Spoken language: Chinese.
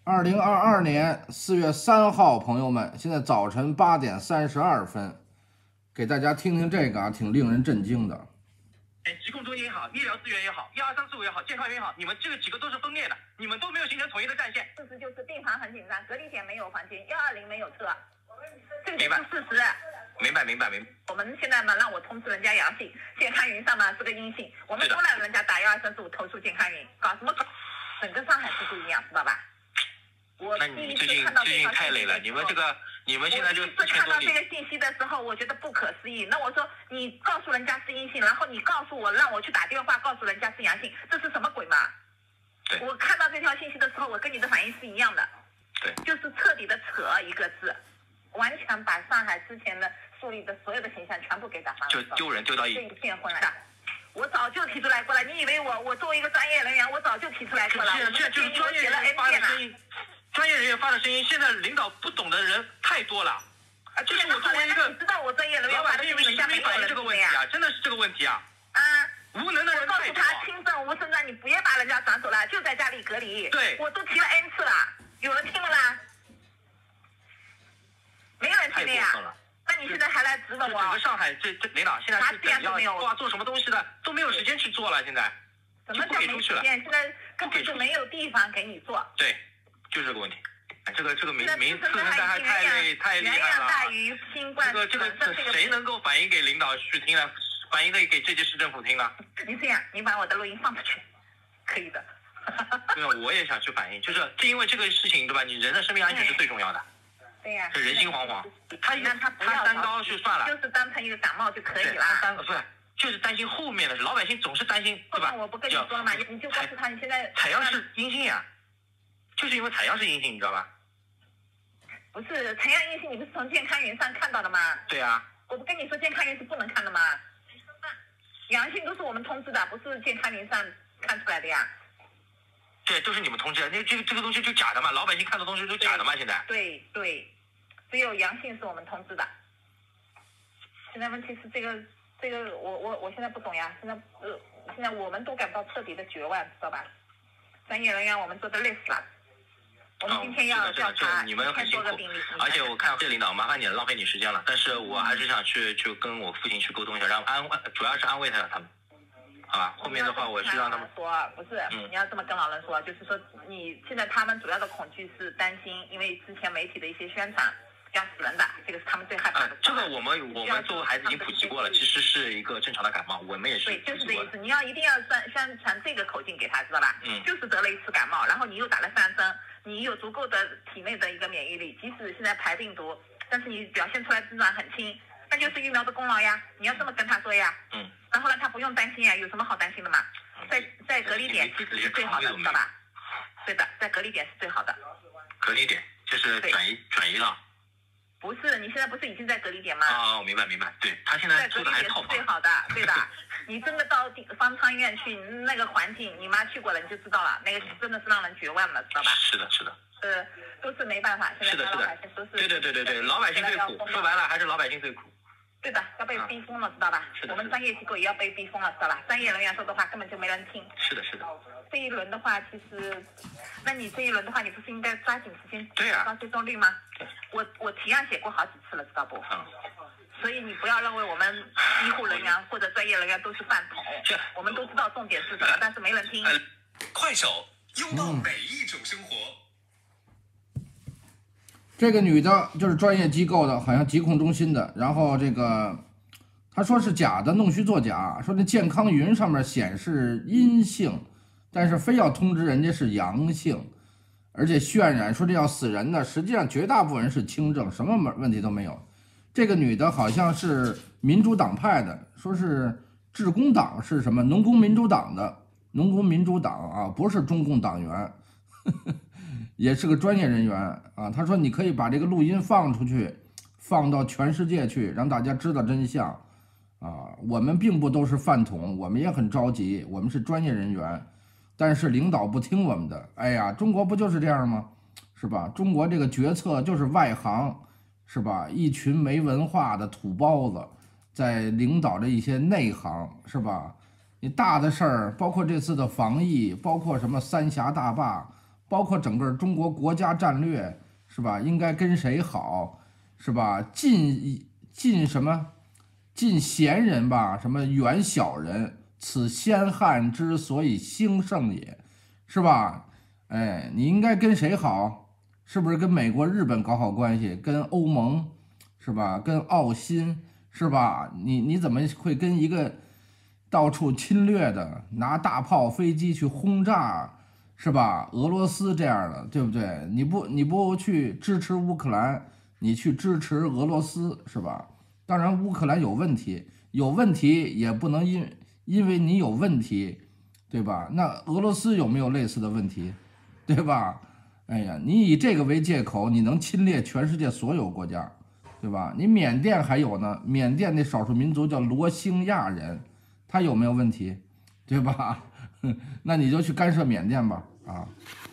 2022年4月3号，朋友们，现在早晨8点32分，给大家听听这个啊，挺令人震惊的。 疾控中心也好，医疗资源也好，12345也好，健康院也好，你们这个几个都是分裂的，你们都没有形成统一的战线。 事实就是病房很紧张，隔离点没有房间，120没有车，这个明白是事实。 明白。 我们现在嘛，让我通知人家阳性，健康云上嘛是个阴性，我们都让人家打12345投诉健康云，搞什么搞？整个上海是不一样，知道吧？ 那你最近太累了，你们现在就我第一次看到这个信息的时候，我觉得不可思议。那我说你告诉人家是阴性，然后你告诉我让我去打电话告诉人家是阳性，这是什么鬼嘛？ 对。 我看到这条信息的时候，我跟你的反应是一样的。 对。 就是彻底的扯一个字，完全把上海之前的树立的所有的形象全部给打翻了。 就丢人丢到这一片混乱。我早就提出来过了，你以为我作为一个专业人员，我早就提出来过了。 这就是专业人员发的声音。专业人员发的声音，现在领导不懂的人太多了。就是我作为一个， 你知道我专业人员发的声音，人家没反映这个问题啊，真的是这个问题啊。无能的人太多。我告诉他轻症无症状，你别把人家转走了，就在家里隔离。 对。我都提了 N 次了，有人听了啦？没有人听的呀。那你现在还来质问我？ 整个上海这领导现在是怎样做什么东西的都没有时间去做了，现在。 什么叫没时间？现在根本就没有地方给你做。 对。就是这个问题，这个名次实在还太厉害了。 大于新冠。 这个谁能够反映给领导去听呢？反映给这届市政府听呢？ 你这样，你把我的录音放出去，可以的。 对啊，我也想去反映，就是因为这个事情，对吧？你人的生命安全是最重要的。 对呀。 这人心惶惶。他三高就算了， 就是当成一个感冒就可以了。 不是，就是担心后面的事，老百姓总是担心，对吧？ 我不跟你说了吗？你就告诉他，你现在采样是阴性呀。就是因为采样是阴性，你知道吧？ 不是采样阴性，你不是从健康云上看到的吗？ 对啊。 我不跟你说健康云是不能看的吗？阳性都是我们通知的，不是健康云上看出来的呀。 对，都是你们通知的，这个东西就假的嘛，老百姓看的东西都假的嘛，现在。 对，只有阳性是我们通知的。现在问题是这个我现在不懂呀，现在我们都感到彻底的绝望，知道吧？专业人员我们做的累死了。我们今天要调查你们很辛苦，而且我看这领导麻烦你了，浪费你时间了。但是我还是想去跟我父亲去沟通一下，然后主要是安慰他们，好吧？后面的话我是让他们说，不是，你要这么跟老人说，就是说你现在他们主要的恐惧是担心，因为之前媒体的一些宣传要死人的，这个是他们最害怕的。 这个我们作为孩子已经普及过了，其实是一个正常的感冒，我们也是。 对，就是这意思。你一定要宣传这个口径给他，知道吧？就是得了一次感冒，然后你又打了3针。你有足够的体内的一个免疫力，即使现在排病毒，但是你表现出来症状很轻，那就是疫苗的功劳呀。你要这么跟他说呀。然后呢，他不用担心呀，有什么好担心的嘛？在隔离点其实是最好的，知道吧？对的，在隔离点是最好的。 隔离点就是转移了。 不是，你现在不是已经在隔离点吗？ 哦，明白。对，他现在住的还是套房。 最好的，对的。你真的到方舱医院去，那个环境，你妈去过了，你就知道了，那个真的是让人绝望了，知道吧？ 是的。 都是没办法，现在老百姓都是。 对，老百姓最苦，说白了还是老百姓最苦。 对的，要被逼疯了，知道吧？我们专业机构也要被逼疯了，知道吧？专业人员说的话根本就没人听。 是的。 这一轮的话，其实，那你这一轮的话，你不是应该抓紧时间提高接种率吗？我提案写过好几次了，知道不？所以你不要认为我们医护人员或者专业人员都是饭桶，我们都知道重点是什么，但是没人听。 快手，拥抱每一种生活。 这个女的就是专业机构的，好像疾控中心的，然后这个她说是假的，弄虚作假，说那健康云上面显示阴性，但是非要通知人家是阳性，而且渲染说这要死人的，实际上绝大部分人是轻症，什么问题都没有。这个女的好像是民主党派的，说是致公党是什么农工民主党的，农工民主党啊，不是中共党员，也是个专业人员啊。他说你可以把这个录音放出去，放到全世界去，让大家知道真相啊。我们并不都是饭桶，我们也很着急，我们是专业人员，但是领导不听我们的。哎呀，中国不就是这样吗？是吧？中国这个决策就是外行。是吧？一群没文化的土包子在领导着一些内行，是吧？你大的事儿，包括这次的防疫，包括什么三峡大坝包括整个中国国家战略是吧？应该跟谁好是吧？近什么？近贤人吧，什么远小人，此先汉之所以兴盛也，是吧？哎，你应该跟谁好？是不是跟美国、日本搞好关系？跟欧盟是吧？跟澳新是吧？你怎么会跟一个到处侵略的，拿大炮、飞机去轰炸是吧？俄罗斯这样的，对不对？你不去支持乌克兰，你去支持俄罗斯是吧？当然，乌克兰有问题，也不能因为你有问题，对吧？那俄罗斯有没有类似的问题，对吧？哎呀，你以这个为借口，你能侵略全世界所有国家，对吧？你缅甸还有呢，缅甸那少数民族叫罗兴亚人，他有没有问题，对吧？那你就去干涉缅甸吧，啊。